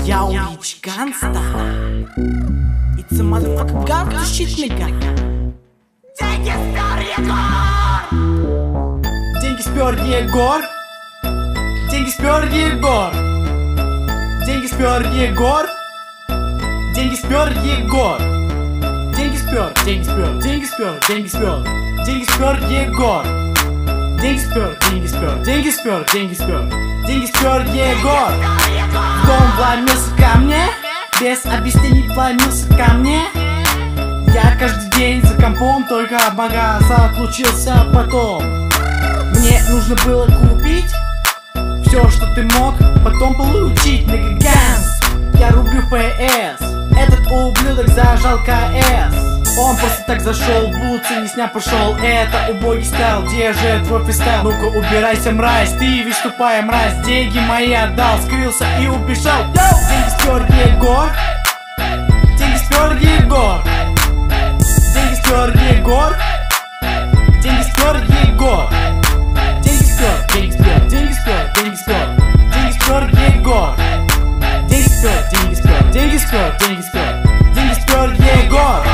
Yo, rich gangsta. It's a motherfucking gangsta shit, nigga. Деньги спер Егор! Деньги спер Егор! Деньги спер Егор! Деньги спер Егор! Деньги спер Егор! Деньги спер, деньги спер, деньги спер, деньги спер, деньги спер Егор! Деньги спер, деньги спер, деньги спер, деньги спер, деньги спер Егор! В дом вломился ко мне, без объяснений вломился ко мне. Я каждый день за компом, только в магазин отлучился потом. Мне нужно было купить все, что ты мог потом получить. Nigga Gangs, я рублю ПС. Этот ублюдок зажал КС. Он просто так зашел в бутсы, не сняв пошел. Это убогий стайл, где же твой фристайл? Ну-ка убирайся, мразь, ты ведь тупая мразь. Деньги мои отдал, скрылся и убежал. Деньги спер Егор! Деньги спер Егор! Деньги спер Егор! Деньги спер Егор! Деньги спер, деньги спер, деньги спер, деньги спер, деньги спер Егор! Деньги спер, деньги спер, деньги спер, деньги спер, деньги спер Егор!